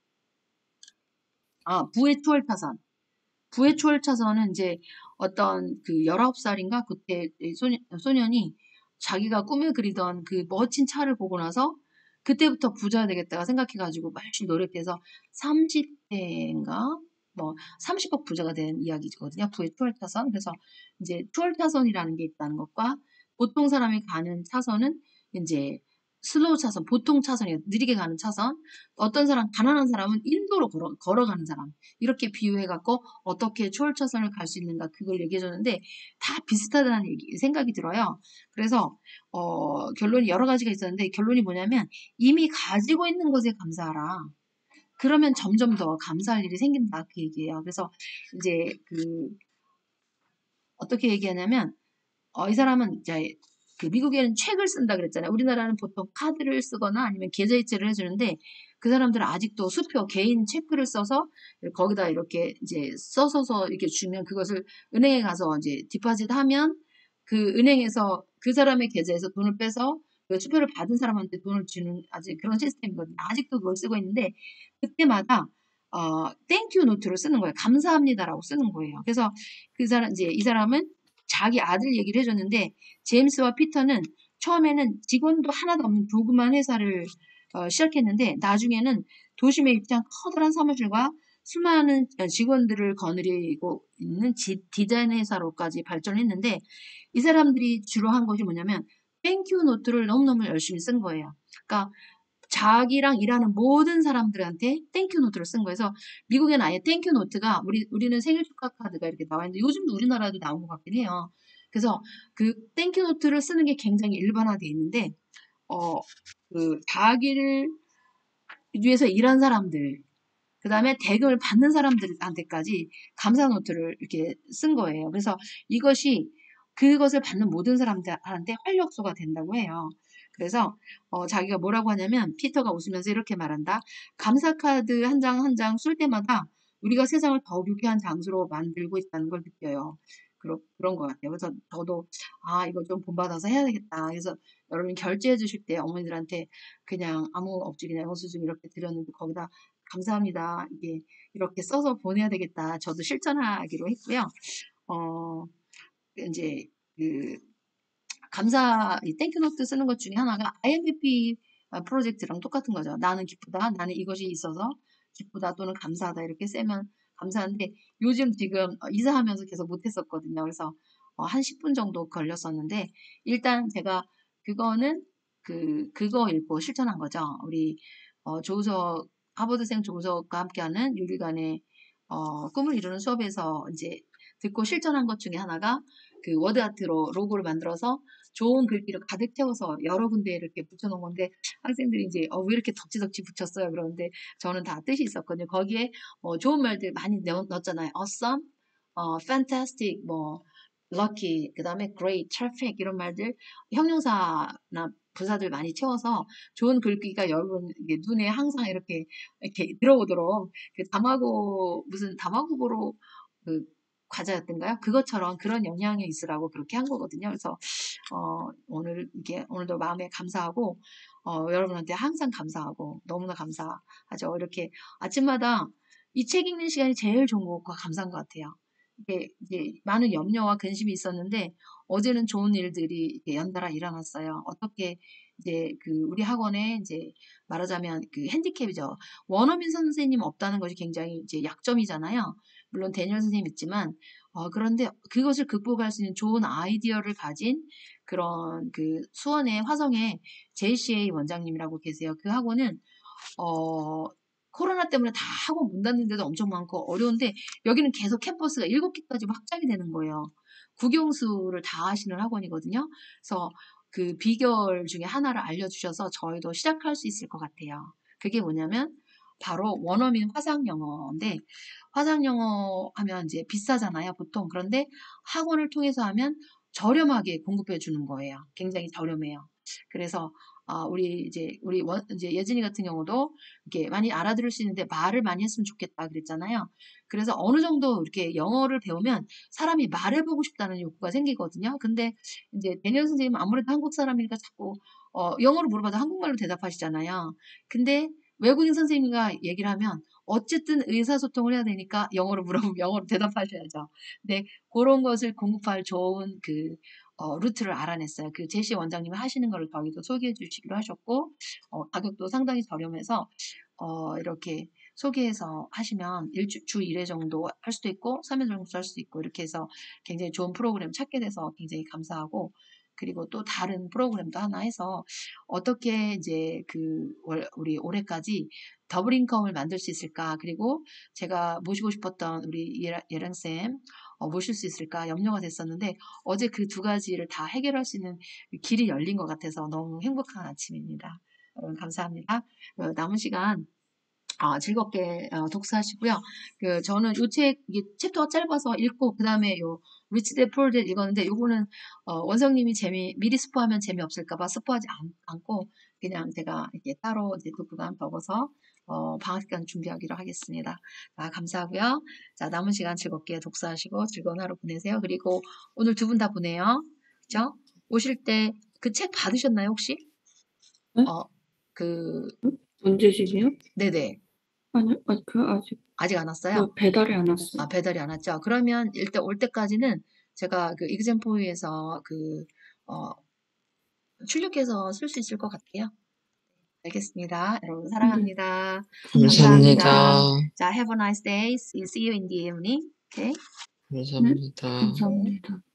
아, 부의 추월 타산. 부의 추월 타산은 이제 어떤 그 열아홉 살인가 그때 소년, 소년이 자기가 꿈에 그리던 그 멋진 차를 보고 나서 그때부터 부자 되겠다가 생각해가지고 열심히 노력해서 삼십 대인가 뭐 삼십억 부자가 된 이야기거든요. 부의 추월 타선. 그래서 이제 추월 타선이라는 게 있다는 것과 보통 사람이 가는 차선은 이제 슬로우 차선, 보통 차선이에요. 느리게 가는 차선. 어떤 사람, 가난한 사람은 인도로 걸어, 걸어가는 사람. 이렇게 비유해갖고 어떻게 추월 차선을 갈 수 있는가 그걸 얘기해줬는데 다 비슷하다는 얘기, 생각이 들어요. 그래서 어, 결론이 여러 가지가 있었는데 결론이 뭐냐면 이미 가지고 있는 것에 감사하라. 그러면 점점 더 감사할 일이 생긴다 그 얘기예요. 그래서 이제 그 어떻게 얘기하냐면 어, 이 사람은 이제 그 미국에는 책을 쓴다 그랬잖아요. 우리나라는 보통 카드를 쓰거나 아니면 계좌이체를 해주는데 그 사람들은 아직도 수표 개인 체크를 써서 거기다 이렇게 이제 써서서 이렇게 주면 그것을 은행에 가서 이제 디파짓 하면 그 은행에서 그 사람의 계좌에서 돈을 빼서 그 수표를 받은 사람한테 돈을 주는 아직 그런 시스템이거든요. 아직도 그걸 쓰고 있는데 그때마다 어, 땡큐 노트를 쓰는 거예요. 감사합니다라고 쓰는 거예요. 그래서 그 사람 이제 이 사람은 자기 아들 얘기를 해줬는데 제임스와 피터는 처음에는 직원도 하나도 없는 조그만 회사를 어, 시작했는데 나중에는 도심에 입장 커다란 사무실과 수많은 직원들을 거느리고 있는 지, 디자인 회사로까지 발전했는데 이 사람들이 주로 한 것이 뭐냐면 땡큐 노트를 너무너무 열심히 쓴 거예요. 그러니까 자기랑 일하는 모든 사람들한테 땡큐 노트를 쓴 거예요. 그래서 미국에는 아예 땡큐 노트가 우리 우리는 생일 축하 카드가 이렇게 나와 있는데 요즘도 우리나라도 나온 것 같긴 해요. 그래서 그 땡큐 노트를 쓰는 게 굉장히 일반화되어 있는데 어 그 자기를 위해서 일한 사람들 그 다음에 대금을 받는 사람들한테까지 감사 노트를 이렇게 쓴 거예요. 그래서 이것이 그것을 받는 모든 사람들한테 활력소가 된다고 해요. 그래서 어, 자기가 뭐라고 하냐면 피터가 웃으면서 이렇게 말한다. 감사 카드 한 장 한 장 쓸 때마다 우리가 세상을 더욱 유쾌한 장소로 만들고 있다는 걸 느껴요. 그러, 그런 것 같아요. 그래서 저도 아 이거 좀 본받아서 해야 되겠다. 그래서 여러분 결제해 주실 때 어머니들한테 그냥 아무 없이 그냥 영수증 이렇게 드렸는데 거기다 감사합니다. 이게 이렇게 써서 보내야 되겠다. 저도 실천하기로 했고요. 어, 이제 그 감사 이 땡큐노트 쓰는 것 중에 하나가 아이엠피피 프로젝트랑 똑같은 거죠. 나는 기쁘다. 나는 이것이 있어서 기쁘다 또는 감사하다 이렇게 쓰면 감사한데 요즘 지금 어, 이사하면서 계속 못했었거든요. 그래서 어, 한 십 분 정도 걸렸었는데 일단 제가 그거는 그 그거 읽고 실천한 거죠. 우리 어, 조석 하버드생 조석과 함께하는 유리관의 어, 꿈을 이루는 수업에서 이제 듣고 실천한 것 중에 하나가 그 워드아트로 로고를 만들어서 좋은 글귀를 가득 채워서 여러 군데에 이렇게 붙여놓은 건데 학생들이 이제 어, 왜 이렇게 덕지덕지 붙였어요? 그러는데 저는 다 뜻이 있었거든요. 거기에 뭐 좋은 말들 많이 넣, 넣었잖아요. awesome, 어, fantastic, 뭐 lucky, 그 다음에 great, terrific 이런 말들 형용사나 부사들 많이 채워서 좋은 글귀가 여러분 이게 눈에 항상 이렇게 이렇게 들어오도록 그 다마고 무슨 다마고보로 그 과자였던가요? 그것처럼 그런 영향이 있으라고 그렇게 한 거거든요. 그래서 어, 오늘 이게 오늘도 마음에 감사하고 어, 여러분한테 항상 감사하고 너무나 감사하죠. 이렇게 아침마다 이 책 읽는 시간이 제일 좋은 것과 감사한 것 같아요. 이게 이제 많은 염려와 근심이 있었는데 어제는 좋은 일들이 이렇게 연달아 일어났어요. 어떻게 이제 그 우리 학원에 이제 말하자면 그 핸디캡이죠. 원어민 선생님 없다는 것이 굉장히 이제 약점이잖아요. 물론 대니얼 선생님 있지만 어, 그런데 그것을 극복할 수 있는 좋은 아이디어를 가진 그런 그 수원의 화성의 제이씨에이 원장님이라고 계세요. 그 학원은 어, 코로나 때문에 다 학원 문 닫는 데도 엄청 많고 어려운데 여기는 계속 캠퍼스가 일곱 개까지 확장이 되는 거예요. 국영수를 다 하시는 학원이거든요. 그래서 그 비결 중에 하나를 알려주셔서 저희도 시작할 수 있을 것 같아요. 그게 뭐냐면 바로 원어민 화상 영어인데 화상 영어 하면 이제 비싸잖아요, 보통. 그런데 학원을 통해서 하면 저렴하게 공급해 주는 거예요. 굉장히 저렴해요. 그래서 아, 우리 이제 우리 원, 이제 예진이 같은 경우도 이렇게 많이 알아들을 수 있는데 말을 많이 했으면 좋겠다 그랬잖아요. 그래서 어느 정도 이렇게 영어를 배우면 사람이 말해보고 싶다는 욕구가 생기거든요. 근데 이제 데니얼 선생님은 아무래도 한국 사람이니까 자꾸 어, 영어로 물어봐도 한국말로 대답하시잖아요. 근데 외국인 선생님과 얘기를 하면 어쨌든 의사소통을 해야 되니까 영어로 물어보면 영어로 대답하셔야죠. 근데 그런 것을 공급할 좋은 그 어, 루트를 알아냈어요. 그 제시 원장님이 하시는 거를 저희도 소개해 주시기로 하셨고 어, 가격도 상당히 저렴해서 어, 이렇게 소개해서 하시면 일주, 주 일 회 정도 할 수도 있고 삼 회 정도 할 수도 있고 이렇게 해서 굉장히 좋은 프로그램 찾게 돼서 굉장히 감사하고 그리고 또 다른 프로그램도 하나 해서 어떻게 이제 그 월, 우리 올해까지 더블 인컴을 만들 수 있을까 그리고 제가 모시고 싶었던 우리 예랑쌤 어, 모실 수 있을까 염려가 됐었는데 어제 그 두 가지를 다 해결할 수 있는 길이 열린 것 같아서 너무 행복한 아침입니다. 여러분 감사합니다. 어, 남은 시간 어, 즐겁게 어, 독서하시고요. 그 저는 이 책 이게 챕터가 짧아서 읽고 그 다음에 요 리치 대 푸어 대 읽었는데 요거는 어, 원성님이 재미 미리 스포하면 재미없을까봐 스포하지 않, 않고 그냥 제가 이렇게 따로 이제 두 부간 적어서 어, 방학 기간 준비하기로 하겠습니다. 자, 감사하고요. 자, 남은 시간 즐겁게 독서하시고 즐거운 하루 보내세요. 그리고 오늘 두 분 다 보내요. 그죠? 오실 때 그 책 받으셨나요, 혹시? 네? 어, 그, 언제시게요? 네네. 아니, 아니, 그 아직 아직 안 왔어요? 그 배달이 안 왔어요. 아, 배달이 안 왔죠? 그러면 일단 올 때까지는 제가 그 이그젠포유에서 그, 어, 출력해서 쓸 수 있을 것 같아요. 알겠습니다. 여러분 사랑합니다. 감사합니다. 감사합니다. 자, have a nice day. See you in the evening. Okay? 감사합니다. 감사합니다.